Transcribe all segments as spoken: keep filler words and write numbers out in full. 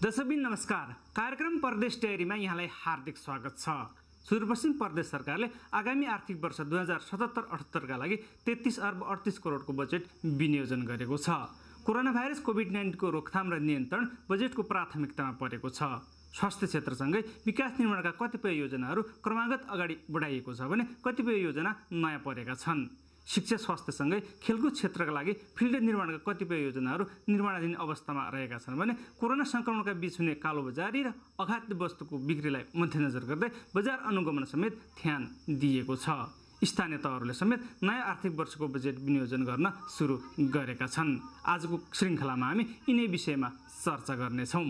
दर्शकबिन नमस्कार। कार्यक्रम परदेश डायरीमा यहाँलाई हार्दिक स्वागत छ। सुदूरपश्चिम प्रदेश सरकारले आगामी आर्थिक वर्ष दुई हजार सतहत्तर अठहत्तरका लागि तेत्तीस अर्ब अडतिस करोडको बजेट विनियोजन गरेको छ। कोरोना भाइरस कोभिड नाइन्टिनको रोकथाम र नियन्त्रण बजेटको प्राथमिकतामा परेको छ। स्वास्थ्य क्षेत्रसँगै विकास निर्माणका कतिपय योजनाहरू क्रमागत अगाडि बढाइएको छ भने कतिपय योजना नयाँ परेका छन्। शिक्षा स्वास्थ्यसँगै खेलकुद क्षेत्रका लागि फिल्ड निर्माणका कतिपय योजनाहरू निर्माणाधीन अवस्थामा रहेका छन् भने कोरोना सङ्क्रमणका बीच हुने कालोबजारी र अखाद्य वस्तुको बिक्रीलाई मध्यनजर गर्दै बजार अनुगमन समेत ध्यान दिएको छ। स्थानीय तहहरूले समेत नयाँ आर्थिक वर्षको बजेट विनियोजन गर्न सुरु गरेका छन्। आजको श्रृङ्खलामा हामी यिनै विषयमा चर्चा गर्नेछौँ।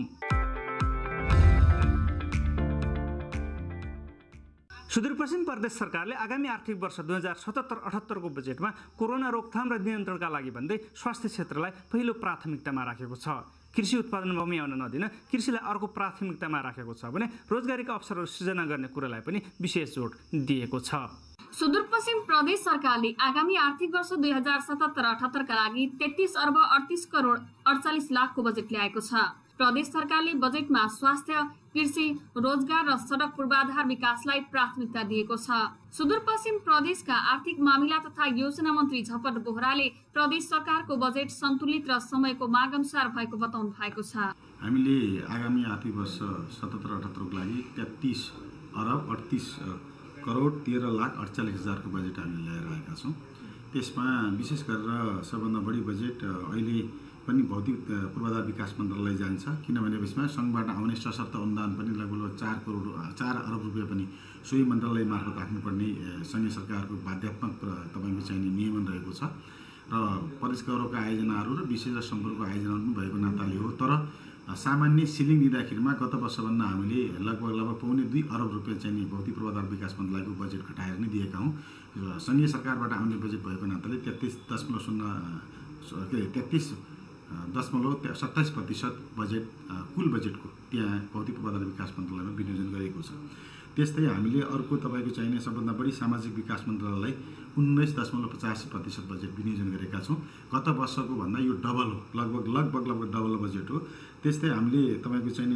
सुदूरपश्चिम प्रदेश सरकारले आगामी आर्थिक वर्ष दुई हजार सतहत्तर अठहत्तरको बजेटमा कोरोना रोकथाम र नियन्त्रणका लागि भन्दै स्वास्थ्य क्षेत्रलाई पहिलो प्राथमिकतामा राखेको छ। कृषि उत्पादन बमोयाउन नदिन कृषिलाई अर्को प्राथमिकतामा राखेको छ भने रोजगारीका अवसरहरू सृजना गर्ने कुरालाई पनि विशेष जोड दिएको छ। सुदूरपश्चिम प्रदेश सरकारले आगामी आर्थिक वर्ष दुई हजार सतहत्तर अठहत्तरका लागि तेत्तीस अर्ब अडतिस करोड अडचालिस लाखको बजेट ल्याएको छ। प्रदेश सरकारले बजेटमा स्वास्थ्य, कृषि, रोजगार र सडक पूर्वाधार विकासलाई प्राथमिकता दिएको छ। सुदूरपश्चिम प्रदेशका आर्थिक मामिला तथा योजना मन्त्री झपट बोहराले प्रदेश सरकारको बजेट सन्तुलित र समयको माग अनुसार भएको बताउनु भएको छ। हामीले आगामी आर्थिक वर्ष सतहत्तर अठहत्तरको लागि तेत्तीस अरब अडतिस करोड तेह्र लाख अडचालिस हजारको बजेट हामीले ल्याएर आएका छौँ। त्यसमा विशेष गरेर सबभन्दा बढी बजेट अहिले पनि भौतिक पूर्वाधार विकास मन्त्रालय जान्छ, किनभने यसमा सङ्घबाट आउने सशर्त अनुदान पनि लगभग चार करोड चार अरब रुपियाँ पनि सोही मन्त्रालय मार्फत राख्नुपर्ने सङ्घीय सरकारको बाध्यात्मक तपाईँको चाहिने नियमन रहेको छ र प्रदेश गौरवका आयोजनाहरू र विशेष सम्पर्कको आयोजनाहरू पनि भएको नाताले हो। तर सामान्य सिलिङ दिँदाखेरिमा गत वर्षभन्दा हामीले लगभग लगभग पौने दुई अरब रुपियाँ चाहिँ भौतिक पूर्वाधार विकास मन्त्रालयको बजेट घटाएर नै दिएका हौँ। सङ्घीय सरकारबाट आउने बजेट भएको नाताले तेत्तिस दशमलव शून्य के तेत्तिस दशमलव सत्ताइस प्रतिशत बजेट कुल बजेटको त्यहाँ भौतिक पूर्वाधार विकास मन्त्रालयमा विनियोजन गरेको छ। त्यस्तै हामीले अर्को तपाईँको चाहिने सबभन्दा बढी सामाजिक विकास मन्त्रालयलाई उन्नाइस दशमलव पचासी प्रतिशत बजेट विनियोजन गरेका छौँ। गत वर्षको भन्दा यो डबल हो, लगभग लगभग लगभग डबल बजेट हो। त्यस्तै हामीले तपाईँको चाहिने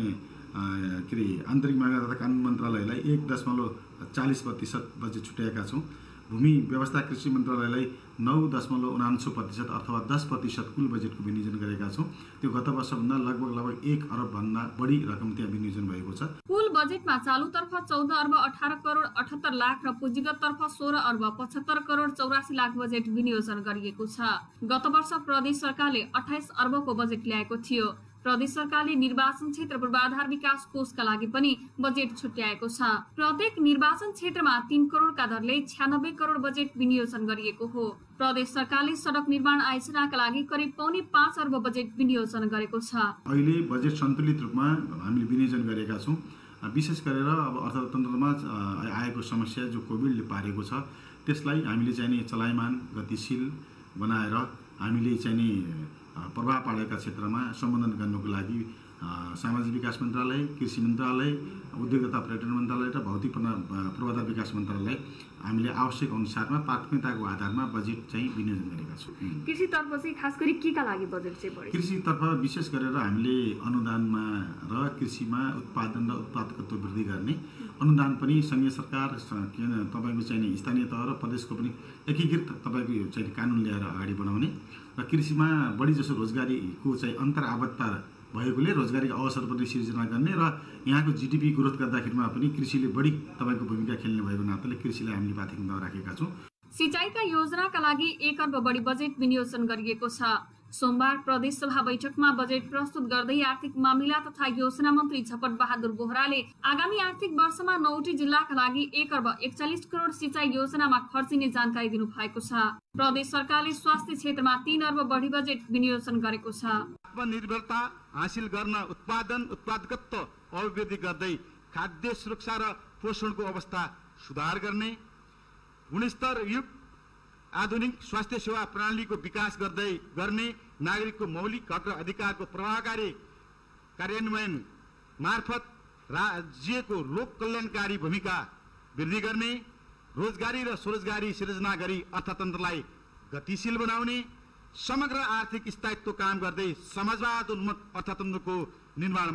के अरे आन्तरिक मामिला तथा कानुन मन्त्रालयलाई एक दशमलव चालिस प्रतिशत बजेट छुट्याएका छौँ। भूमि व्यवस्था कृषि मन्त्रालयलाई नौ दशमलव उनान्सय प्रतिशत अथवा दस प्रतिशत कुल बजेटको विनियोजन गरेका छौँ। त्यो गत वर्षभन्दा लगभग लगभग एक अरबभन्दा बढी रकम त्यहाँ विनियोजन भएको छ। कुल बजेटमा चालुतर्फ चौध अर्ब अठार करोड अठहत्तर लाख र पुँजीगततर्फ सोह्र अर्ब पचहत्तर करोड चौरासी लाख बजेट विनियोजन गरिएको छ। गत वर्ष प्रदेश सरकारले अठाइस अर्बको बजेट ल्याएको थियो। प्रदेश सरकारले निर्वाचन क्षेत्र पूर्वाधार विकास कोषका लागि पनि बजेट छुट्याएको छ। प्रत्येक निर्वाचन क्षेत्रमा तीन करोडका दरले छ्यानब्बे करोड बजेट विनियोजन गरिएको हो। प्रदेश सरकारले सडक निर्माण आयोजनाका लागि करिब पौने पाँच अर्ब बजेट विनियोजन गरेको छ। अहिले बजेट सन्तुलित रूपमा हामीले विनियोजन गरेका छौँ। विशेष गरेर अब अर्थतन्त्रमा आएको समस्या जो कोभिडले पारेको छ त्यसलाई हामीले चाहिँ चलायमान गतिशील बनाएर हामीले चाहिँ प्रभाव पारेका क्षेत्रमा सम्बोधन गर्नको लागि सामाजिक विकास मन्त्रालय, कृषि मन्त्रालय, उद्योग तथा पर्यटन मन्त्रालय र भौतिक पूर्वाधार विकास मन्त्रालयलाई हामीले आवश्यक अनुसारमा प्राथमिकताको आधारमा बजेट चाहिँ विनियोजन गरेका छौँ। कृषितर्फ चाहिँ खास गरी के का लागि बजेट चाहिँ बढी? कृषितर्फ विशेष गरेर हामीले अनुदानमा र कृषिमा उत्पादन र उत्पादकत्व वृद्धि गर्ने अनुदान पनि सङ्घीय सरकार तपाईँको चाहिँ स्थानीय तह र प्रदेशको पनि एकीकृत तपाईँको चाहिँ कानुन ल्याएर अगाडि बढाउने र कृषिमा बढी जसो रोजगारीको चाहिँ अन्तर्आबद्धता भएकोले रोजगारीको अवसर पनि सिर्जना गर्ने र यहाँको जिडिपी ग्रोथ गर्दाखेरिमा पनि कृषिले बढी तपाईँको भूमिका खेल्ने भएको नाताले कृषिलाई हामीले प्राथमिकतामा राखेका छौँ। सिँचाइका योजनाका लागि एक अर्ब बढी बजेट विनियोजन गरिएको छ। सोमबार प्रदेश सभा बैठकमा बजेट प्रस्तुत गर्दै आर्थिक मामिला तथा योजना मन्त्री झपट बहादुर बोहराले आगामी आर्थिक वर्षमा नौवटै जिल्लाका लागि एक अर्ब एकचालिस करोड सिँचाइ योजनामा खर्चिने जानकारी दिनु भएको छ। प्रदेश सरकारले स्वास्थ्य क्षेत्रमा तीन अर्ब बढी बजेट विनियोजन गरेको छ। आत्मनिर्भरता हासिल गर्न उत्पादन उत्पादकत्व अभिवृद्धि गर्दै खाद्य सुरक्षा र पोषणको अवस्था सुधार गर्ने, गुणस्तरयुक्त आधुनिक स्वास्थ्य सेवा प्रणालीको विकास गर्दै गर्ने, नागरिकको मौलिक हक र अधिकारको प्रभावकारी कार्यान्वयन मार्फत राज्यको लोक कल्याणकारी भूमिका वृद्धि गर्ने, रोजगारी र स्वरोजगारी सिर्जना गरी अर्थतन्त्रलाई गतिशील बनाउने, समग्र आर्थिक स्थायित्व काम गर्दै समाजवाद उन्मुख अर्थतन्त्रको निर्माणमा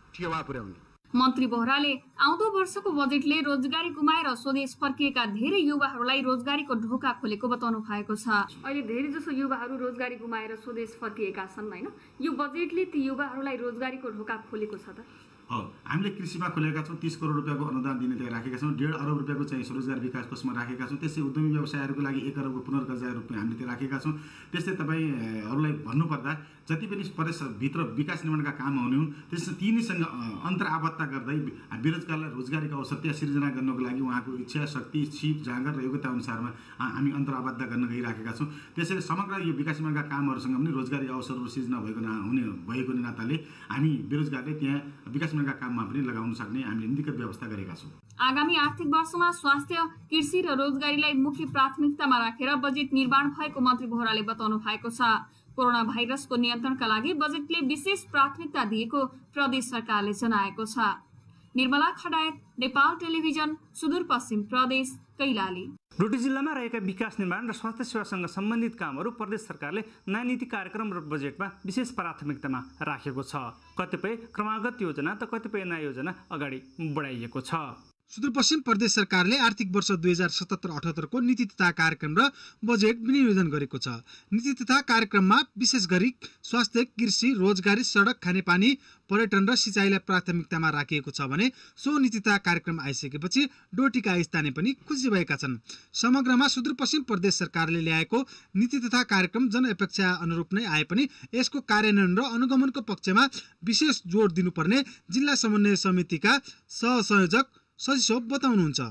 टेवा पुर्याउने। मन्त्री बोहराले आउँदो वर्षको बजेटले रोजगारी गुमाएर स्वदेश फर्किएका धेरै युवाहरूलाई रोजगारीको ढोका खोलेको बताउनु भएको छ। अहिले धेरै जसो युवाहरू रोजगारी गुमाएर स्वदेश फर्किएका छन् हैन, यो बजेटले ती युवाहरूलाई रोजगारीको ढोका खोलेको छ त? हो, हामीले कृषिमा खोलेका छौँ, तीस करोड रुपियाँको अनुदान दिने त्यहाँ राखेका छौँ, डेढ अरब रुपियाँको चाहिँ स्वरोजगार विकास कोषमा राखेका छौँ। त्यसै उद्यमी व्यवसायहरूको लागि एक अरबको पुनर्कर्जा रुपियाँ हामीले त्यहाँ राखेका छौँ। त्यस्तै तपाईँहरूलाई भन्नुपर्दा जति पनि प्रदेशभित्र विकास निर्माणका कामहरू हुने हुन् त्यस तिनीसँग अन्तर्आबद्ध गर्दै बेरोजगारलाई रोजगारीको अवसर त्यहाँ सिर्जना गर्नको लागि उहाँको इच्छा शक्ति छिप जाँगर र योग्यता अनुसारमा हामी अन्तर्आबद्ध गर्न गइराखेका छौँ। त्यसैले समग्र यो विकास निर्माणका कामहरूसँग पनि रोजगारी अवसरहरू सिर्जना भएको हुने भएको नाताले हामी बेरोजगारले त्यहाँ विकास निर्माणका काममा पनि लगाउन सक्ने हामीले नीतिगत व्यवस्था गरेका छौँ। आगामी आर्थिक वर्षमा स्वास्थ्य, कृषि र रोजगारीलाई मुख्य प्राथमिकतामा राखेर बजेट निर्माण भएको मन्त्री बोहराले बताउनु भएको छ। कोरोना भाइरसको नियन्त्रणका लागि बजेटले विशेष प्राथमिकता दिएको प्रदेश सरकारले जनाएको छ। निर्मला खडायत, नेपाल टेलिभिजन, सुदूरपश्चिम प्रदेश, कैलाली। डोटी जिल्लामा रहेका विकास निर्माण र स्वास्थ्य सेवासँग सम्बन्धित कामहरू प्रदेश सरकारले नयाँ नीति कार्यक्रम र बजेटमा विशेष प्राथमिकतामा राखेको छ। कतिपय क्रमागत योजना त कतिपय नयाँ योजना अगाडि बढाइएको छ। सुदूरपश्चिम प्रदेश सरकारले आर्थिक वर्ष दुई हजार सतहत्तर अठहत्तरको नीति तथा कार्यक्रम र बजेट विनियोजन गरेको छ। नीति तथा कार्यक्रममा विशेष गरी स्वास्थ्य, कृषि, रोजगारी, सडक, खानेपानी, पर्यटन र सिँचाइलाई प्राथमिकतामा राखिएको छ भने सो नीति तथा कार्यक्रम आइसकेपछि डोटीका स्थानीय पनि खुसी भएका छन्। समग्रमा सुदूरपश्चिम प्रदेश सरकारले ल्याएको नीति तथा कार्यक्रम जनअपेक्षा अनुरूप नै आए पनि यसको कार्यान्वयन र अनुगमनको पक्षमा विशेष जोड दिनुपर्ने जिल्ला समन्वय समितिका सहसंयोजक सचिव बताउनुहुन्छ।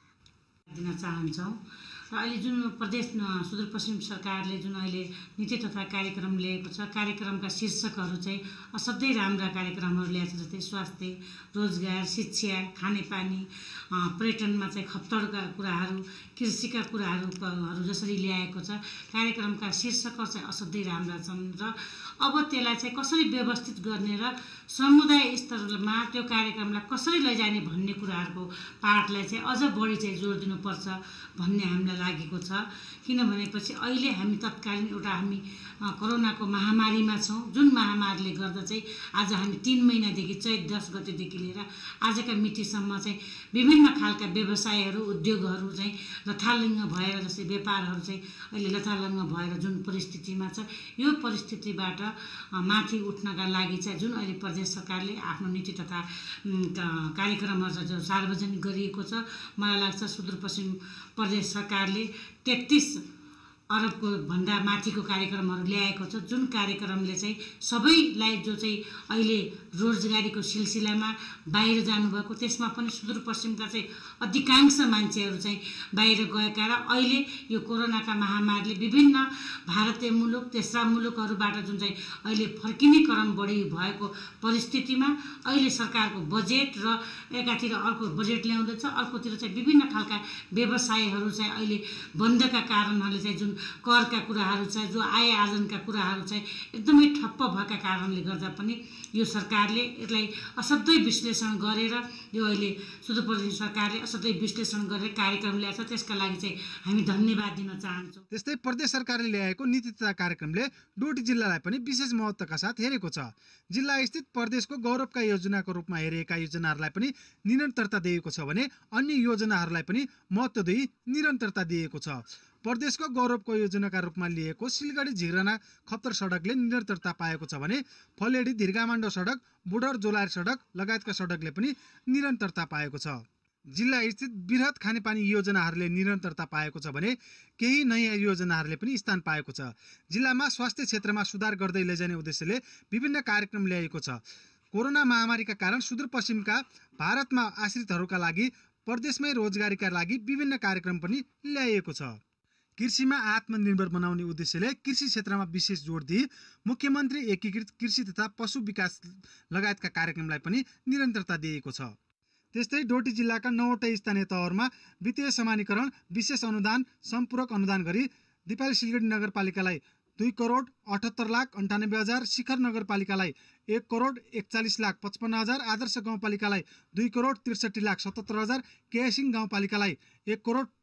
दिन चाहन्छौँ र अहिले जुन प्रदेश सुदूरपश्चिम सरकारले जुन अहिले नीति तथा कार्यक्रम ल्याएको छ, कार्यक्रमका शीर्षकहरू चाहिँ असाध्यै राम्रा कार्यक्रमहरू ल्याएको छ। जस्तै स्वास्थ्य, रोजगार, शिक्षा, खानेपानी, पर्यटनमा चाहिँ खप्तडका कुराहरू, कृषिका कुराहरू जसरी ल्याएको छ, कार्यक्रमका शीर्षकहरू चाहिँ असाध्यै राम्रा छन् र अब त्यसलाई चाहिँ कसरी व्यवस्थित गर्ने र समुदाय स्तरमा त्यो कार्यक्रमलाई कसरी लैजाने भन्ने कुराहरूको पाठलाई चाहिँ अझ बढी चाहिँ जोड दिनुपर्छ भन्ने हामीलाई लागेको छ। किनभनेपछि अहिले हामी तत्कालीन एउटा हामी कोरोनाको महामारीमा छौँ, जुन महामारीले गर्दा चाहिँ आज हामी तीन महिनादेखि चैत दस गतेदेखि लिएर आजका मितिसम्म चाहिँ विभिन्न खालका व्यवसायहरू, उद्योगहरू चाहिँ लथालिङ्ग भएर, जस्तै व्यापारहरू चाहिँ अहिले लथालिङ्ग भएर जुन परिस्थितिमा छ, यो परिस्थितिबाट माथि उठ्नका लागि चाहिँ जुन अहिले प्रदेश सरकारले आफ्नो नीति तथा कार्यक्रमहरू जो सार्वजनिक गरिएको छ, मलाई लाग्छ सुदूरपश्चिम प्रदेश सरकारले तेत्तिस अरबको भन्दा माथिको कार्यक्रमहरू ल्याएको छ। जुन कार्यक्रमले चाहिँ सबैलाई जो चाहिँ अहिले रोजगारीको सिलसिलामा बाहिर जानुभएको, त्यसमा पनि सुदूरपश्चिमका चाहिँ अधिकांश मान्छेहरू चाहिँ बाहिर गएका र अहिले यो कोरोनाका महामारीले विभिन्न भारतीय मुलुक, तेस्रा मुलुकहरूबाट जुन चाहिँ अहिले फर्किने क्रम बढी भएको परिस्थितिमा अहिले सरकारको बजेट र एकातिर अर्को बजेट ल्याउँदैछ, अर्कोतिर चाहिँ विभिन्न खालका व्यवसायहरू चाहिँ अहिले बन्दका कारणहरूले चाहिँ जुन करका कुराहरू चाहिँ, जो आय आर्जनका कुराहरू चाहिँ एकदमै ठप्प भएका कारणले गर्दा पनि यो सरकारले यसलाई असाध्यै विश्लेषण गरेर यो अहिले सुदूरपश्चिम सरकारले असाध्यै विश्लेषण गरेर कार्यक्रम ल्याएको छ। त्यसका लागि चाहिँ हामी धन्यवाद दिन चाहन्छौँ। त्यस्तै प्रदेश सरकारले ल्याएको नीति तथा कार्यक्रमले डोटी जिल्लालाई पनि विशेष महत्त्वका साथ हेरेको छ। जिल्ला स्थित प्रदेशको गौरवका योजनाको रूपमा हेरिएका योजनाहरूलाई पनि निरन्तरता दिएको छ भने अन्य योजनाहरूलाई पनि महत्त्व दिई निरन्तरता दिएको छ। प्रदेशको गौरवको योजनाका रूपमा लिएको सिलगढी झिराना खप्तर सडकले निरन्तरता पाएको छ भने फलेडी धिर्गामाण्डो सडक, बुढर जोलार सडक लगायतका सडकले पनि निरन्तरता पाएको छ। जिल्ला स्थित बृहत खानेपानी योजनाहरूले निरन्तरता पाएको छ भने केही नयाँ योजनाहरूले पनि स्थान पाएको छ। जिल्लामा स्वास्थ्य क्षेत्रमा सुधार गर्दै लैजाने उद्देश्यले विभिन्न कार्यक्रम ल्याएको छ। कोरोना महामारीका कारण सुदूरपश्चिमका भारतमा आश्रितहरूका लागि प्रदेशमै रोजगारीका लागि विभिन्न कार्यक्रम पनि ल्याइएको छ। कृषिमा आत्मनिर्भर बनाउने उद्देश्यले कृषि क्षेत्रमा विशेष जोड दिई मुख्यमन्त्री एकीकृत कृषि तथा पशु विकास लगायतका कार्यक्रमलाई पनि निरन्तरता दिएको छ। त्यस्तै डोटी जिल्लाका नौवटै स्थानीय तहहरूमा वित्तीय समानीकरण विशेष अनुदान सम्पूरक अनुदान गरी दिपाली सिलगढी नगरपालिकालाई दुई करोड अठहत्तर लाख अन्ठानब्बे हजार, शिखर नगरपालिकालाई एक करोड एकचालिस लाख पचपन्न हजार, आदर्श गाउँपालिकालाई दुई करोड त्रिसठी लाख सतहत्तर हजार, केसिङ गाउँपालिकालाई एक करोड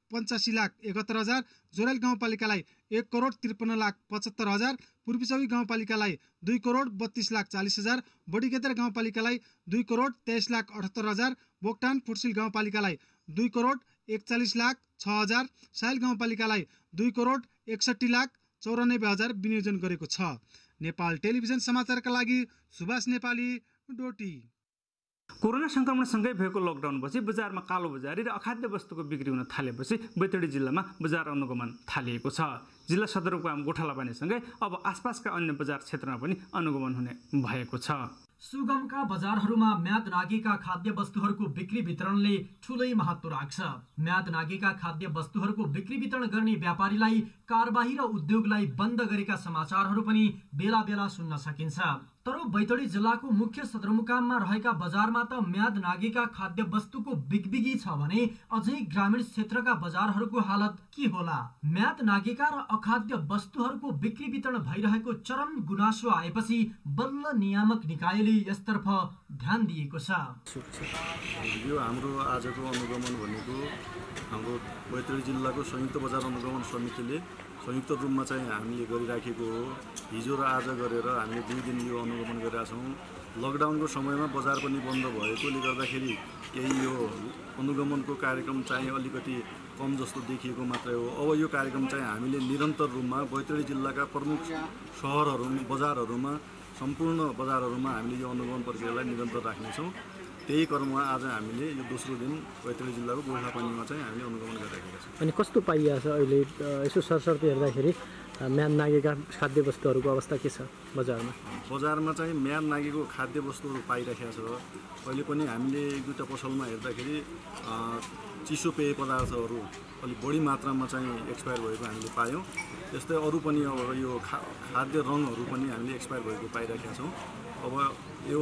पञ्चासी लाख एकहत्तर हजार, जोराइल गाउँपालिकालाई एक करोड त्रिपन्न लाख पचहत्तर हजार, पूर्वी चौकी गाउँपालिकालाई दुई करोड बत्तीस लाख चालिस हजार, बडीगेदर गाउँपालिकालाई दुई करोड तेइस लाख अठहत्तर हजार, बोक्टान फुटसिल गाउँपालिकालाई दुई करोड एकचालिस लाख छ हजार, साइल गाउँपालिकालाई दुई करोड एकसट्ठी लाख चौरानब्बे हजार विनियोजन गरेको छ। नेपाल टेलिभिजन समाचारका लागि सुभाष नेपाली, डोटी। कोरोना संक्रमणसँगै भएको लकडाउनपछि बजारमा कालो बजारी र अखाद्य वस्तुको बिक्री हुन थालेपछि बैतडी जिल्लामा बजार अनुगमन थालिएको छ। जिल्ला सदरमुकाम गोठालापानीसँगै अब आसपासका अन्य बजार क्षेत्रमा पनि अनुगमन हुने भएको छ। सुगमका बजारहरूमा म्याद नागेका खाद्य वस्तुहरूको बिक्री वितरणले ठुलै महत्त्व राख्छ। म्याद नागेका खाद्य वस्तुहरूको बिक्री वितरण गर्ने व्यापारीलाई कारबाही र उद्योगलाई बन्द गरेका समाचारहरू पनि बेला बेला सुन्न सकिन्छ। तर बैतडी जिल्लाको मुख्य सदरमुकाममा रहेका बजारमा त म्याद नागेका खाद्य वस्तुको बिगबिगी छ भने अझै ग्रामीण क्षेत्रका बजारहरूको हालत के होला? म्याद नागेका र अखाद्य वस्तुहरूको बिक्री वितरण भइरहेको चरम गुनासो आएपछि बल्ल नियामक निकायले यसतर्फ ध्यान दिएको छ। यो हाम्रो आजको अनुगमन भनेको हाम्रो बैतडी जिल्लाको संयुक्त बजार अनुगमन समितिले संयुक्त रूपमा चाहिँ हामीले गरिराखेको हो। हिजो र आज गरेर हामीले दुई दिन यो अनुगमन गरेका छौँ। लकडाउनको समयमा बजार पनि बन्द भएकोले गर्दाखेरि केही यो अनुगमनको कार्यक्रम चाहिँ अलिकति कम जस्तो देखिएको मात्रै हो। अब यो कार्यक्रम चाहिँ हामीले निरन्तर रूपमा बैतडी जिल्लाका प्रमुख सहरहरू बजारहरूमा सम्पूर्ण बजारहरूमा हामीले यो अनुगमन प्रक्रियालाई निरन्तर राख्नेछौँ। त्यही क्रममा आज हामीले यो दोस्रो दिन बैतडी जिल्लाको गोठालापानीमा चाहिँ हामीले अनुगमन गरिरहेका छौँ। अनि कस्तो पाइएको छ अहिले यसो सरसर्ती हेर्दाखेरि म्याद नागेका खाद्य वस्तुहरूको अवस्था के छ बजारमा? बजारमा चाहिँ म्याद नागेको खाद्य वस्तुहरू पाइरहेको छ। अहिले पनि हामीले एक दुईवटा पसलमा हेर्दाखेरि चिसो पेय पदार्थहरू अलिक बढी मात्रामा चाहिँ एक्सपायर भएको हामीले पायौँ। त्यस्तै अरू पनि अब यो खा खाद्य रङहरू पनि हामीले एक्सपायर भएको पाइरहेका छौँ। अब यो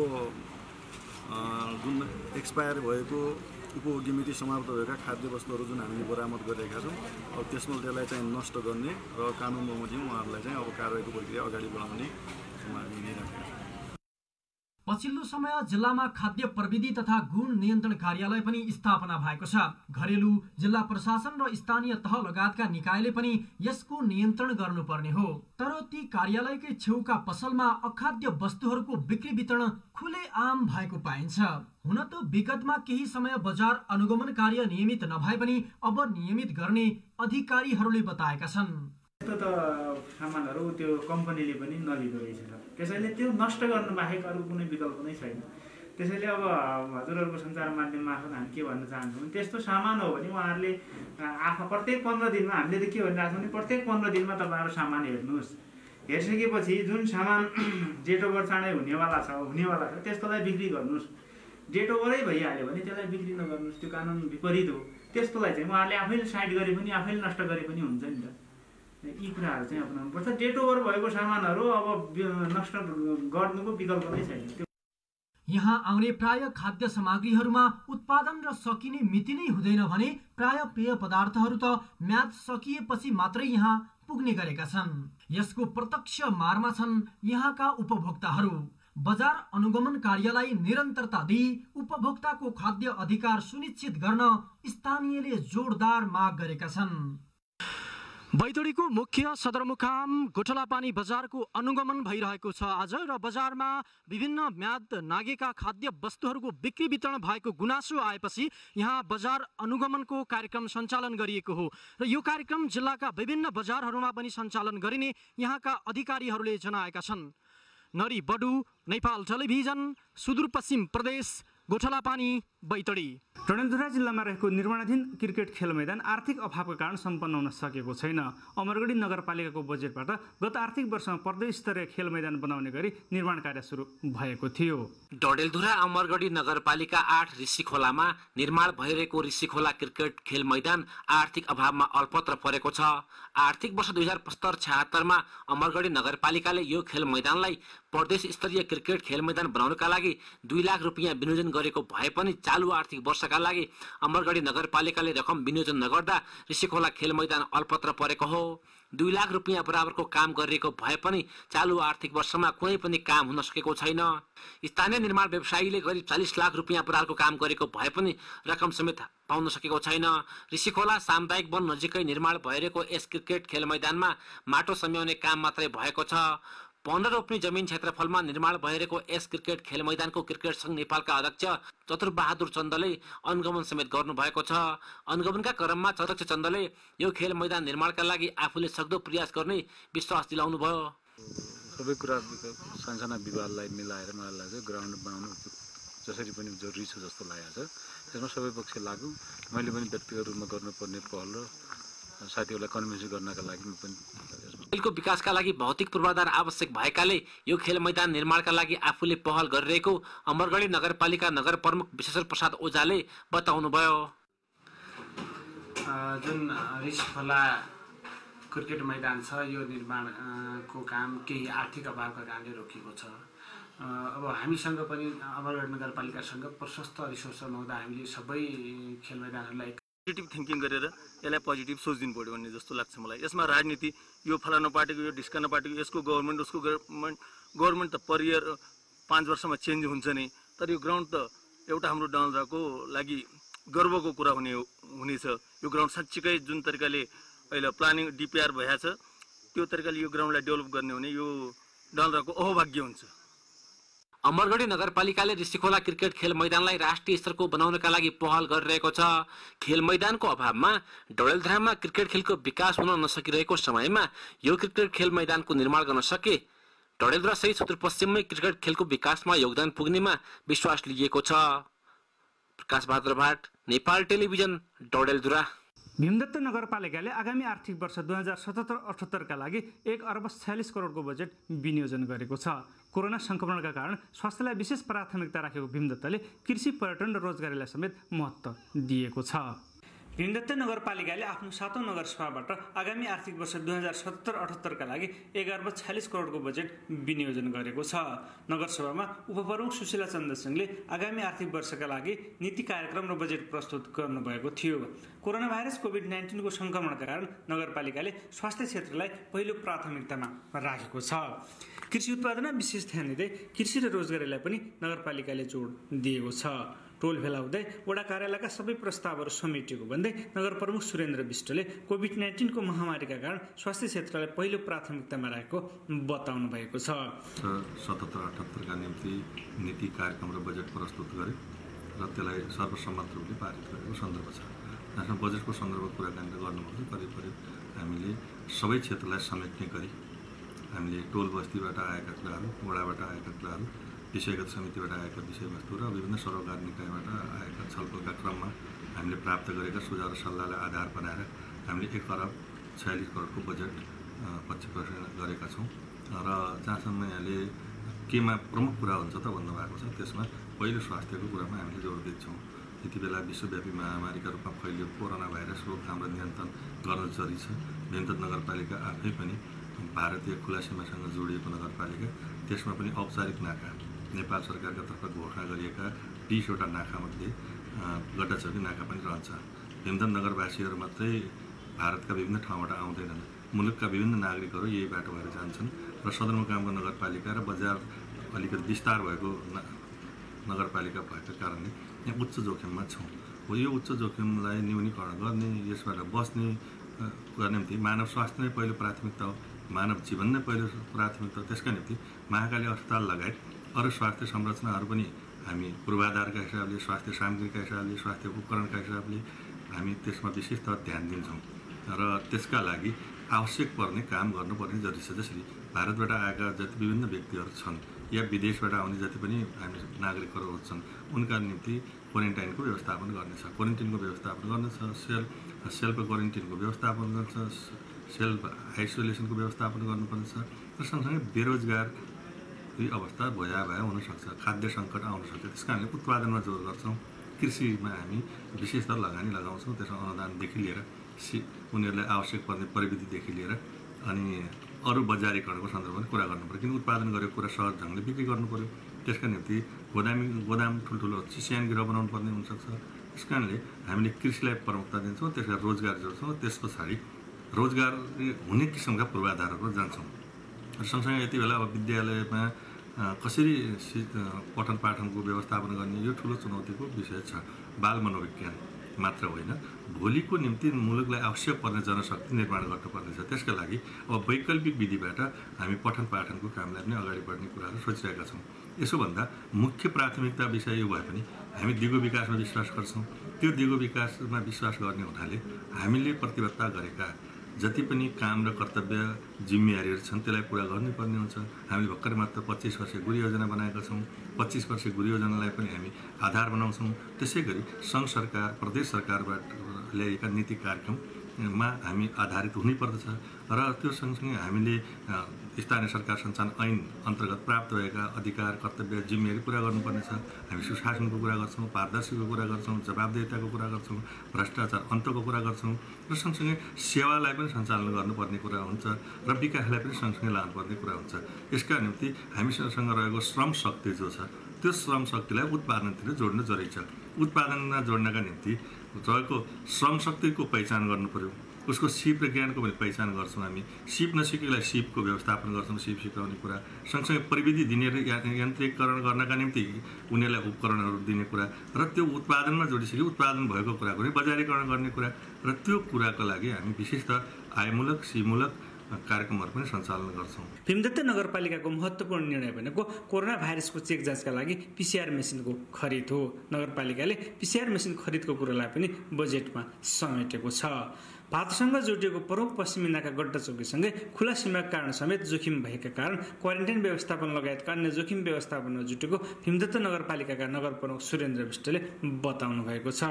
जुन एक्सपायर भएको उपभोग्य मिति समाप्त भएका खाद्य वस्तुहरू जुन हामीले बरामद गरिरहेका छौँ, अब त्यसमा त्यसलाई चाहिँ नष्ट गर्ने र कानुन बमोजिम उहाँहरूलाई चाहिँ अब कारबाहीको प्रक्रिया अगाडि बढाउने हामी लिइरहेका छौँ। पछिल्लो समय जिल्लामा खाद्य प्रविधि तथा गुण नियन्त्रण कार्यालय पनि स्थापना भएको छ। घरेलु, जिल्ला प्रशासन र स्थानीय तह लगायतका निकायले पनि यसको नियन्त्रण गर्नुपर्ने हो। तर ती कार्यालयकै छेउका पसलमा अखाद्य वस्तुहरूको बिक्री वितरण खुलेआम भएको पाइन्छ। हुन त विगतमा केही समय बजार अनुगमन कार्य नियमित नभए पनि अब नियमित गर्ने अधिकारीहरूले बताएका छन्। यस्तो त सामानहरू त्यो कम्पनीले पनि नलिँदो रहेछ। त्यसैले त्यो नष्ट गर्नु बाहेक अरू कुनै विकल्प नै छैन। त्यसैले अब हजुरहरूको सञ्चार माध्यम मार्फत हामी के भन्न चाहन्छौँ, त्यस्तो सामान हो भने उहाँहरूले आफू प्रत्येक पन्ध्र दिनमा हामीले त के भनिरहेको छौँ भने प्रत्येक पन्ध्र दिनमा तपाईँहरू सामान हेर्नुहोस्। हेरिसकेपछि जुन सामान डेट ओभर चाँडै हुनेवाला छ हुनेवाला छ त्यस्तोलाई बिक्री गर्नुहोस्। डेट ओभरै भइहाल्यो भने त्यसलाई बिक्री नगर्नुहोस्, त्यो कानुन विपरीत हो। त्यस्तोलाई चाहिँ उहाँहरूले आफैले साइड गरे पनि आफैले नष्ट गरे पनि हुन्छ नि त। यी कुराहरू चाहिँ अपनाउनुपर्छ। डेट ओभर भएको सामानहरू अब नष्ट गर्नुको विकल्प नै छैन। यहाँ आउने प्राय खाद्य सामग्रीहरूमा उत्पादन र सकिने मिति नै हुँदैन भने प्राय पेय पदार्थहरू त म्याद सकिएपछि मात्रै यहाँ पुग्ने गरेका छन्। यसको प्रत्यक्ष मारमा छन् यहाँका उपभोक्ताहरू। बजार अनुगमन कार्यलाई निरन्तरता दिई उपभोक्ताको खाद्य अधिकार सुनिश्चित गर्न स्थानीयले जोरदार माग गरेका छन्। बैतडीको मुख्य सदरमुकाम गोठालापानी बजारको अनुगमन भइरहेको छ आज, र बजारमा विभिन्न म्याद नागेका खाद्य वस्तुहरूको बिक्री वितरण भएको गुनासो आएपछि यहाँ बजार अनुगमनको कार्यक्रम सञ्चालन गरिएको हो र यो कार्यक्रम जिल्लाका विभिन्न बजारहरूमा पनि सञ्चालन गरिने यहाँका अधिकारीहरूले जनाएका छन्। नरी बडु, नेपाल टेलिभिजन, सुदूरपश्चिम प्रदेश, गोठालापानी, बैतडी। डडेलधुरा जिल्लामा रहेको निर्माणाधीन क्रिकेट खेल मैदान आर्थिक अभावका कारण सम्पन्न हुन सकेको छैन। अमरगढी नगरपालिकाको बजेटबाट गत आर्थिक वर्षमा प्रदेश स्तरीय खेल मैदान बनाउने गरी निर्माण कार्य सुरु भएको थियो। डडेलधुरा अमरगढी नगरपालिका आठ ऋषिखोलामा निर्माण भइरहेको ऋषिखोला क्रिकेट खेल मैदान आर्थिक अभावमा अल्पत्र परेको छ। आर्थिक वर्ष दुई हजार पचहत्तर छयत्तरमा अमरगढी नगरपालिकाले यो खेल मैदानलाई प्रदेश स्तरीय क्रिकेट खेल मैदान बनाउनका लागि दुई लाख रुपियाँ विनियोजन गरेको भए पनि चालु आर्थिक वर्षका लागि अमरगढी नगरपालिकाले रकम विनियोजन नगर्दा ऋषिखोला खेल मैदान अल्पत्र परेको हो। दुई लाख रुपियाँ बराबरको काम गरिएको भए पनि चालु आर्थिक वर्षमा कुनै पनि काम हुन सकेको छैन। स्थानीय निर्माण व्यवसायीले करिब चालिस लाख रुपियाँ बराबरको काम गरेको भए पनि रकम समेत पाउन सकेको छैन। ऋषिखोला सामुदायिक वन नजिकै निर्माण भइरहेको यस क्रिकेट खेल मैदानमा माटो सम्याउने काम मात्रै भएको छ। पन्ध्र रोप्ने जमिन क्षेत्रफलमा निर्माण भइरहेको यस क्रिकेट खेल मैदानको क्रिकेट संघ नेपालका अध्यक्ष चतुरबहादुर चन्दले अनुगमन समेत गर्नुभएको छ। अनुगमनका क्रममा अध्यक्ष चन्दले यो खेल मैदान निर्माणका लागि आफूले सक्दो प्रयास गर्ने विश्वास दिलाउनु भयो। सबै कुरा सानसाना विवादलाई मिलाएर मलाई लाग्छ ग्राउन्ड बनाउनु जसरी पनि जरुरी छ जस्तो लागेको छ। त्यसमा सबै पक्ष लागु, मैले पनि व्यक्तिगत रूपमा गर्नुपर्ने पहल र साथीहरूलाई कन्भिन्स गर्नका लागि पनि खेलको विकासका लागि भौतिक पूर्वाधार आवश्यक भएकाले यो खेल मैदान निर्माणका लागि आफूले पहल गरिरहेको अमरगढी नगरपालिका नगर प्रमुख विश्वेश्वर प्रसाद ओझाले बताउनुभयो। जुन ऋषिखोला क्रिकेट मैदान छ यो निर्माणको काम केही आर्थिक अभावका कारणले रोकिएको छ। अब हामीसँग पनि अमरगढी नगरपालिकासँग प्रशस्त रिसोर्स नहुँदा हामीले सबै खेल मैदानहरूलाई पोजिटिभ थिङ्किङ गरेर यसलाई पोजिटिभ सोचिदिनु पऱ्यो भन्ने जस्तो लाग्छ मलाई। यसमा राजनीति यो फलानु पार्टीको यो ढिस्कानु पार्टीको यसको गभर्मेन्ट उसको गभर्मेन्ट गभर्मेन्ट त पर इयर पाँच वर्षमा चेन्ज हुन्छ नै, तर यो ग्राउन्ड त एउटा हाम्रो डलराको लागि गर्वको कुरा हुने हुनेछ। यो ग्राउन्ड साँच्चीकै जुन तरिकाले अहिले प्लानिङ डिपिआर भइएको छ त्यो तरिकाले यो ग्राउन्डलाई डेभलप गर्ने हुने यो डलराको अहोभाग्य हुन्छ। अमरगढी नगरपालिकाले ऋषिखोला क्रिकेट खेल मैदानलाई राष्ट्रिय स्तरको बनाउनका लागि पहल गरिरहेको छ। खेल मैदानको अभावमा डडेलधुरामा क्रिकेट खेलको विकास हुन नसकिरहेको समयमा यो क्रिकेट खेल मैदानको निर्माण गर्न सके डडेलधुरा सहित सुदूरपश्चिममै क्रिकेट खेलको विकासमा योगदान पुग्नेमा विश्वास लिएको छ। प्रकाश बहादुर भाट, नेपाल टेलिभिजन, डडेलधुरा। भीमदत्त नगरपालिकाले आगामी आर्थिक वर्ष दुई हजार सतहत्तर अठहत्तरका लागि एक अर्ब छयालिस करोडको बजेट विनियोजन गरेको छ। कोरोना संक्रमणका कारण स्वास्थ्यलाई विशेष प्राथमिकता राखेको भीमदत्तले कृषि, पर्यटन र रोजगारीलाई समेत महत्त्व दिएको छ। भीमदत्त नगरपालिकाले आफ्नो सातौं नगरसभाबाट आगामी आर्थिक वर्ष दुई हजार सतहत्तर अठहत्तरका लागि एक अर्ब छयालिस करोडको बजेट विनियोजन गरेको छ। नगरसभामा उपप्रमुख सुशीला चन्द्र सिंहले आगामी आर्थिक वर्षका लागि नीति कार्यक्रम र बजेट प्रस्तुत गर्नुभएको थियो। कोरोना भाइरस कोभिड नाइन्टिनको संक्रमणका कारण नगरपालिकाले स्वास्थ्य क्षेत्रलाई पहिलो प्राथमिकतामा राखेको छ। कृषि उत्पादनमा विशेष ध्यान दिँदै कृषि र रोजगारीलाई पनि नगरपालिकाले जोड दिएको छ। टोल भेला हुँदै वडा कार्यालयका सबै प्रस्तावहरू समेटिएको भन्दै नगर प्रमुख सुरेन्द्र विष्टले कोभिड नाइन्टिनको महामारीका कारण स्वास्थ्य क्षेत्रलाई पहिलो प्राथमिकतामा राखेको बताउनु भएको छ। सतहत्तर अठहत्तरका निम्ति नीति कार्यक्रम र बजेट प्रस्तुत गरे र त्यसलाई सर्वसम्मत रूपले पारित गरेको सन्दर्भ छ। आफ्नो बजेटको सन्दर्भमा कुराकानी गर्नुपर्छ। करिब करिब हामीले सबै क्षेत्रलाई समेट्ने गरी हामीले टोल बस्तीबाट आएका कुराहरू, वडाबाट आएका कुराहरू, विषयगत समितिबाट आएका विषयवस्तु र विभिन्न सरोकार निकायबाट आएका छलफलका क्रममा हामीले प्राप्त गरेका सुझाव र सल्लाहलाई आधार बनाएर हामीले एक अरब छयालिस करोडको बजेट पक्षीकरण गरेका छौँ। र जहाँसम्म यहाँले केमा प्रमुख कुरा हुन्छ त भन्नुभएको छ, त्यसमा पहिलो स्वास्थ्यको कुरामा हामीले जोड दिन्छौँ। यति बेला विश्वव्यापी महामारीका रूपमा फैलियो कोरोना भाइरस रोकथाम र नियन्त्रण गर्न जरुरी छ। भीमदत्त नगरपालिका आफै पनि भारतीय खुला सीमासँग जोडिएको नगरपालिका, त्यसमा पनि औपचारिक नाका नेपाल सरकारका तर्फ घोषणा गरिएका बिसवटा नाकामध्ये गड्डाचौकी नाका पनि रहन्छ। भीमदत्त नगरवासीहरू मात्रै भारतका विभिन्न ठाउँबाट आउँदैनन्, मुलुकका विभिन्न नागरिकहरू यही बाटो भएर जान्छन् र सदरमुकामको नगरपालिका र बजार अलिकति विस्तार भएको नगरपालिका भएको कारणले यहाँ उच्च जोखिममा छौँ। हो यो उच्च जोखिमलाई न्यूनीकरण गर्ने, यसबाट बस्ने निम्ति मानव स्वास्थ्य नै पहिलो प्राथमिकता हो, मानव जीवन नै पहिलो प्राथमिकता हो। त्यसका निम्ति महाकाली अस्पताल लगायत अरू स्वास्थ्य संरचनाहरू पनि हामी पूर्वाधारका हिसाबले, स्वास्थ्य सामग्रीका हिसाबले, स्वास्थ्य उपकरणका हिसाबले हामी त्यसमा विशेषतः ध्यान दिन्छौँ र त्यसका लागि आवश्यक पर्ने काम गर्नुपर्ने जरुरी छ। जसरी भारतबाट आएका जति विभिन्न व्यक्तिहरू छन् या विदेशबाट आउने जति पनि हामी नागरिकहरू छन् उनका निम्ति क्वारेन्टाइनको व्यवस्थापन गर्नेछ, क्वारेन्टिनको व्यवस्थापन गर्नेछ, सेल्फ सेल्फ क्वारेन्टिनको व्यवस्थापन गर्छ, सेल्फ आइसोलेसनको व्यवस्थापन गर्नुपर्ने छ र सँगसँगै बेरोजगार यी अवस्था भया भया हुनसक्छ, खाद्य सङ्कट आउन सक्छ। त्यस कारणले उत्पादनमा जोड गर्छौँ, कृषिमा हामी विशेषतः लगानी लगाउँछौँ। त्यसमा अनुदानदेखि लिएर सि उनीहरूलाई आवश्यक पर्ने प्रविधिदेखि लिएर अनि अरू बजारीकरणको सन्दर्भमा कुरा गर्नु पऱ्यो, किन उत्पादन गरेको कुरा सहज ढङ्गले बिक्री गर्नु पऱ्यो। त्यसका निम्ति गोदामी गोदाम ठुल्ठुलो चिस्यान गृह बनाउनु पर्ने हुनसक्छ। त्यस कारणले हामीले कृषिलाई प्रमुखता दिन्छौँ, त्यसलाई रोजगार जोड्छौँ, त्यस पछाडि रोजगार हुने किसिमका पूर्वाधारहरू जान्छौँ। र सँगसँगै यति बेला अब विद्यालयमा कसरी पठन पाठनको व्यवस्थापन गर्ने यो ठुलो चुनौतीको विषय छ। बाल मनोविज्ञान मात्र होइन, भोलिको निम्ति मुलुकलाई आवश्यक पर्ने जनशक्ति निर्माण गर्नुपर्नेछ। त्यसका लागि अब वैकल्पिक विधिबाट हामी पठन पाठनको कामलाई पनि अगाडि बढ्ने कुराहरू सोचिरहेका छौँ। यसोभन्दा मुख्य प्राथमिकता विषय यो भए पनि हामी दिगो विकासमा विश्वास गर्छौँ। त्यो दिगो विकासमा विश्वास गर्ने हुनाले हामीले प्रतिबद्धता गरेका जति पनि काम र कर्तव्य जिम्मेवारीहरू छन् त्यसलाई पुरा गर्नुपर्ने हुन्छ। हामीले भर्खरै मात्र पच्चिस वर्षीय गुरु योजना बनाएका छौँ। पच्चिस वर्षीय गुरु योजनालाई पनि हामी आधार बनाउँछौँ। त्यसै गरी सङ्घ सरकार, प्रदेश सरकारबाट ल्याएका नीति कार्यक्रममा हामी आधारित हुनुपर्दछ र त्यो सँगसँगै हामीले स्थानीय सरकार सञ्चालन ऐन अन्तर्गत प्राप्त भएका अधिकार, कर्तव्य, जिम्मेवारी पुरा गर्नुपर्नेछ। हामी सुशासनको कुरा गर्छौँ, पारदर्शीको कुरा गर्छौँ, जवाबदेहिताको कुरा गर्छौँ, भ्रष्टाचार अन्तको कुरा गर्छौँ र सँगसँगै सेवालाई पनि सञ्चालन गर्नुपर्ने कुरा हुन्छ र विकासलाई पनि सँगसँगै लानुपर्ने कुरा हुन्छ। यसका निम्ति हामीसँग रहेको श्रम शक्ति जो छ त्यो श्रम शक्तिलाई उत्पादनतिर जोड्न जरुरी छ। उत्पादनमा जोड्नका निम्ति रहेको श्रम शक्तिको पहिचान गर्नु पर्यो, उसको सिप र ज्ञानको पनि पहिचान गर्छौँ हामी। सिप नसिकेलाई सिपको व्यवस्थापन गर्छौँ, सिप सिकाउने कुरा, सँगसँगै प्रविधि दिने र यन्त्रीकरण गर्नका निम्ति उनीहरूलाई उपकरणहरू दिने कुरा र त्यो उत्पादनमा जोडिसके उत्पादन भएको कुरा पनि बजारीकरण गर्ने कुरा र त्यो कुराको लागि हामी विशेषतः आयमूलक सीमूलक कार्यक्रमहरू पनि सञ्चालन गर्छौँ। भीमदत्त नगरपालिकाको महत्त्वपूर्ण निर्णय भनेको कोरोना भाइरसको चेक जाँचका लागि पिसिआर मेसिनको खरिद हो। नगरपालिकाले पिसिआर मेसिन खरिदको कुरालाई पनि बजेटमा समेटेको छ। भारतसँग जोडिएको प्रमुख पश्चिमी नाका गड्डा चौकीसँगै खुला सीमाका कारण समेत जोखिम भएका कारण क्वारेन्टाइन व्यवस्थापन लगायतका अन्य जोखिम व्यवस्थापनमा जुटेको भीमदत्त नगरपालिकाका नगर प्रमुख सुरेन्द्र विष्टले बताउनु भएको छ।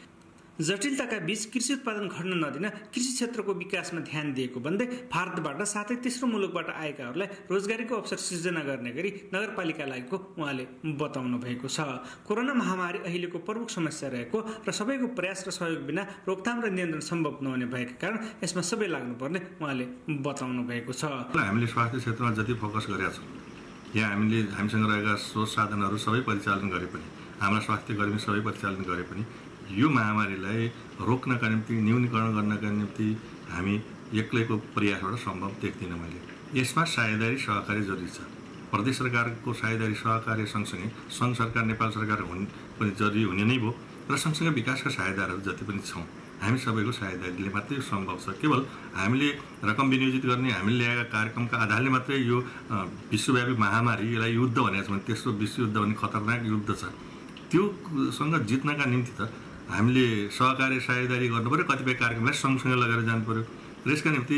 जटिलताका बीच कृषि उत्पादन घट्न नदिन कृषि क्षेत्रको विकासमा ध्यान दिएको भन्दै भारतबाट साथै तेस्रो मुलुकबाट आएकाहरूलाई रोजगारीको अवसर सृजना गर्ने गरी नगरपालिका लागेको उहाँले बताउनु भएको छ। कोरोना महामारी अहिलेको प्रमुख समस्या रहेको र सबैको प्रयास र सहयोग बिना रोकथाम र नियन्त्रण सम्भव नहुने भएका कारण यसमा सबै लाग्नुपर्ने उहाँले बताउनु भएको छ। हामीले स्वास्थ्य क्षेत्रमा जति फोकस गरेका छौँ, यहाँ हामीले हामीसँग रहेका स्रोत साधनहरू सबै परिचालन गरे पनि, हाम्रा स्वास्थ्य कर्मी सबै परिचालन गरे पनि यो महामारीलाई रोक्नका निम्ति, न्यूनीकरण गर्नका निम्ति हामी एक्लैको प्रयासबाट सम्भव देख्दिनँ मैले। यसमा साझेदारी सहकारी जरुरी छ। प्रदेश सरकारको साझेदारी सहकार्य सँगसँगै सङ्घ सरकार, नेपाल सरकार हुन् पनि जरुरी हुने नै भयो र सँगसँगै विकासका साझेदारहरू जति पनि छौँ हामी सबैको साझेदारीले मात्रै यो सम्भव छ। केवल हामीले रकम विनियोजित गर्ने, हामीले ल्याएका कार्यक्रमका आधारले मात्रै यो विश्वव्यापी महामारीलाई युद्ध भनेको छ भने तेस्रो विश्वयुद्ध भन्ने खतरनाक युद्ध छ, त्योसँग जित्नका निम्ति त हामीले सहकारी साझेदारी गर्नु पऱ्यो। कतिपय कार्यक्रमलाई सँगसँगै लगेर जानु पऱ्यो र यसका निम्ति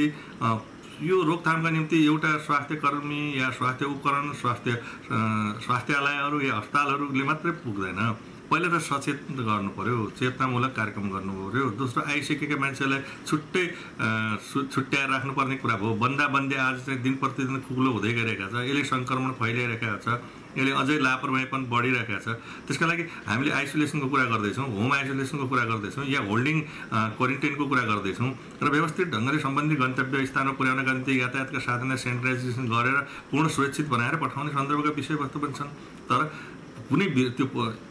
यो रोकथामका निम्ति एउटा स्वास्थ्य कर्मी या स्वास्थ्य उपकरण, स्वास्थ्य स्वास्थ्यालयहरू या अस्पतालहरूले मात्रै पुग्दैन। पहिला त सचेत गर्नु पऱ्यो, चेतनामूलक कार्यक्रम गर्नु पऱ्यो। दोस्रो आइसकेका मान्छेलाई छुट्टै छुट्याएर राख्नुपर्ने कुरा भयो। बन्दाबन्दी आज चाहिँ दिन प्रतिदिन खुकुलो हुँदै गइरहेका छ, यसले सङ्क्रमण फैलाइरहेका छ, यसले अझै लापरवाही पनि बढिरहेका छ। त्यसका लागि हामीले आइसोलेसनको कुरा गर्दैछौँ, होम आइसोलेसनको कुरा गर्दैछौँ या होल्डिङ क्वारेन्टाइनको कुरा गर्दैछौँ र व्यवस्थित ढङ्गले सम्बन्धित गन्तव्य स्थानमा पुर्याउनका निम्ति यातायातका साधनलाई सेनिटाइजेसन गरेर पूर्ण सुरक्षित बनाएर पठाउने सन्दर्भका विषयवस्तु पनि छन्। तर कुनै त्यो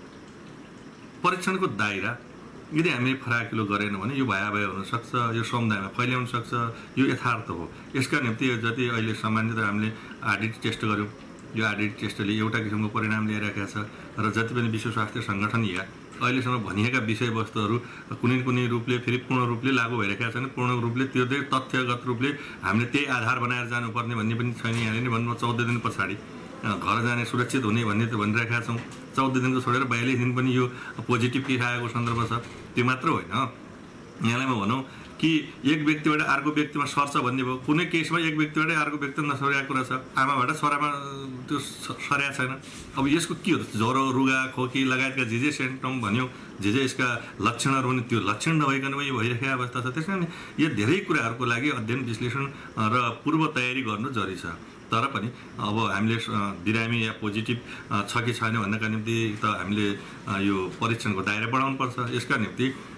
परीक्षणको दायरा यदि हामीले फराकिलो गरेन भने यो भयावह हुनसक्छ, यो समुदायमा फैल्याउन सक्छ, यो यथार्थ हो। यसका निम्ति जति अहिले सामान्यतः हामीले आरडिटी टेस्ट गऱ्यौँ, यो आरडिटी टेस्टले एउटा किसिमको परिणाम ल्याइरहेका छ र जति पनि विश्व स्वास्थ्य सङ्गठन या अहिलेसम्म भनिएका विषयवस्तुहरू कुनै कुनै रूपले फेरि पूर्ण रूपले लागू भइरहेका छन्। पूर्ण रूपले त्यो चाहिँ तथ्यगत रूपले हामीले त्यही आधार बनाएर जानुपर्ने भन्ने पनि छैन। यहाँले नै भन्नु चौध दिन पछाडि घर जाने सुरक्षित हुने भन्ने त भनिरहेका छौँ। चौध दिनको छोडेर बयालिस दिन पनि यो पोजिटिभ केस आएको सन्दर्भ छ। त्यो मात्र होइन, यहाँलाई म भनौँ कि एक व्यक्तिबाट अर्को व्यक्तिमा सर्छ भन्ने भयो। कुनै केसमा एक व्यक्तिबाट अर्को व्यक्तिमा नसरेको कुरा छ, आमाबाट छोरामा त्यो सरेको छैन। अब यसको के हो? ज्वरो, रुगा, खोकी लगायतका जे जे सिम्पटम भन्यो, जे जे यसका लक्षणहरू पनि त्यो लक्षण नभइकन पनि यो भइरहेको अवस्था छ। त्यस कारण यो धेरै कुराहरूको लागि अध्ययन, विश्लेषण र पूर्व तयारी गर्नु जरुरी छ। तर पनि अब हामीले बिरामी या पोजिटिभ छ कि छैन भन्नका निम्ति त हामीले यो परीक्षणको दायरा बढाउनुपर्छ। यसका निम्ति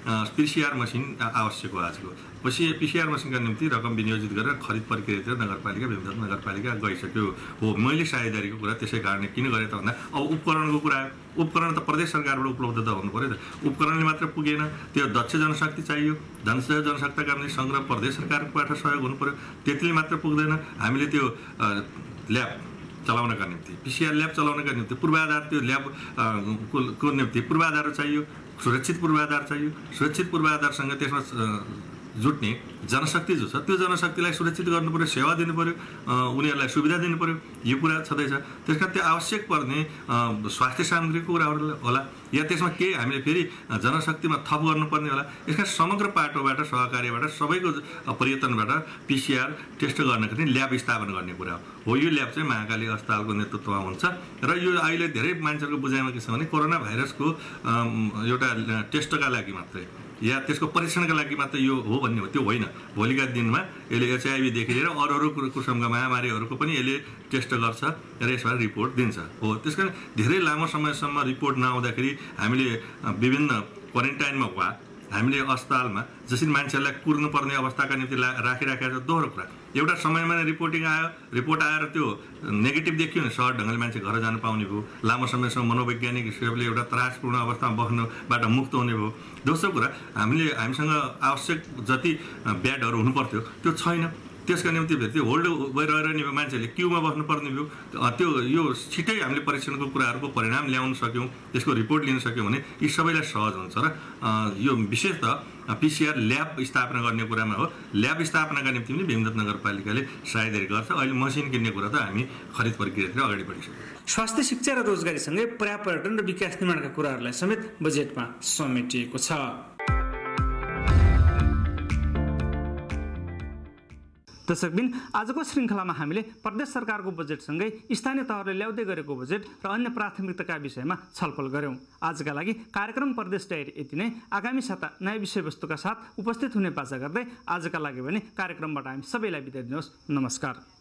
पिसिआर मसिन आवश्यक हो आजको पछि पिसिआर मसिनका निम्ति रकम विनियोजित गरेर खरिद प्रक्रियातिर नगरपालिका भीमताल नगरपालिका गइसक्यो हो। मैले साझेदारीको कुरा त्यसै कारणले किन गरेँ त भन्दा अब उपकरणको कुरा उपकरण त प्रदेश सरकारबाट उपलब्ध त हुनु पर्यो त। उपकरणले मात्र पुगेन, त्यो दक्ष जनशक्ति चाहियो। दक्ष जनशक्तिका निम्ति सङ्ग्रह प्रदेश सरकारबाट सहयोग हुनु पर्यो। त्यतिले मात्र पुग्दैन, हामीले त्यो ल्याब चलाउनका निम्ति पिसिआर ल्याब चलाउनका निम्ति पूर्वाधार त्यो ल्याब को निम्ति पूर्वाधार चाहियो, सुरक्षित पूर्वाधार चाहियो। सुरक्षित पूर्वाधारसँग त्यसमा जुट्ने जनशक्ति जो छ त्यो जनशक्तिलाई सुरक्षित गर्नु पर्यो, सेवा दिनु पर्यो, उनीहरूलाई सुविधा दिनु पर्यो, यो कुरा छँदैछ। त्यस कारण त्यो आवश्यक पर्ने स्वास्थ्य सामग्रीको कुराहरू होला या त्यसमा केही हामीले फेरि जनशक्तिमा थप गर्नुपर्ने होला। यसका समग्र पाटोबाट सहकार्यबाट सबैको प्रयत्नबाट पिसिआर टेस्ट गर्नको निम्ति ल्याब स्थापना गर्ने कुरा हो। यो ल्याब चाहिँ महाकाली अस्पतालको नेतृत्वमा हुन्छ र यो अहिले धेरै मान्छेहरूको बुझाइमा के छ भने कोरोना भाइरसको एउटा टेस्टका लागि मात्रै या त्यसको परीक्षणका लागि मात्र यो हो भन्ने हो, त्यो होइन। भोलिका दिनमा यसले एचआइभीदेखि लिएर अरू अरू किसिमका महामारीहरूको पनि यसले टेस्ट गर्छ र यसमा रिपोर्ट दिन्छ हो। त्यस कारण धेरै लामो समयसम्म रिपोर्ट नआउँदाखेरि हामीले विभिन्न क्वारेन्टाइनमा वा हामीले अस्पतालमा जसरी मान्छेहरूलाई कुर्नुपर्ने अवस्थाका निम्ति ला राखिराखेको छ दोहोरो कुरा। एउटा समयमा नै रिपोर्टिङ आयो, रिपोर्ट आएर त्यो नेगेटिभ देखियो भने सहज ढङ्गले मान्छे घर जानु पाउने भयो। लामो समयसम्म मनोवैज्ञानिक हिसाबले एउटा त्रासपूर्ण अवस्थामा बस्नबाट मुक्त हुने भयो। दोस्रो कुरा, हामीले हामीसँग आवश्यक जति बेडहरू हुनुपर्थ्यो त्यो छैन। त्यसका निम्ति फेरि त्यो होल्ड भइरहेर नि मान्छेले क्युमा बस्नुपर्ने भयो। त्यो यो छिटै हामीले परीक्षणको कुराहरूको परिणाम ल्याउन सक्यौँ, त्यसको रिपोर्ट लिन सक्यौँ भने यी सबैलाई सहज हुन्छ र यो विशेषतः पिसिआर ल्याब स्थापना गर्ने कुरामा हो। ल्याब स्थापनाका निम्ति पनि भीमताल नगरपालिकाले साझेदारी गर्छ। अहिले मसिन किन्ने कुरा त हामी खरिद प्रक्रियातिर अगाडि बढिसक्यौँ। स्वास्थ्य शिक्षा र रोजगारीसँगै पर्यापर्यटन र विकास निर्माणका कुराहरूलाई समेत बजेटमा समेटिएको छ। दर्शकबिन, आजको श्रृङ्खलामा हामीले प्रदेश सरकारको बजेटसँगै स्थानीय तहले ल्याउँदै गरेको बजेट र अन्य प्राथमिकताका विषयमा छलफल गऱ्यौँ। आजका लागि कार्यक्रम प्रदेश डायरी यति नै। आगामी साता नयाँ विषयवस्तुका साथ उपस्थित हुने बाचा गर्दै आजका लागि भने कार्यक्रमबाट हामी सबैलाई बिदा दिनुहोस्। नमस्कार।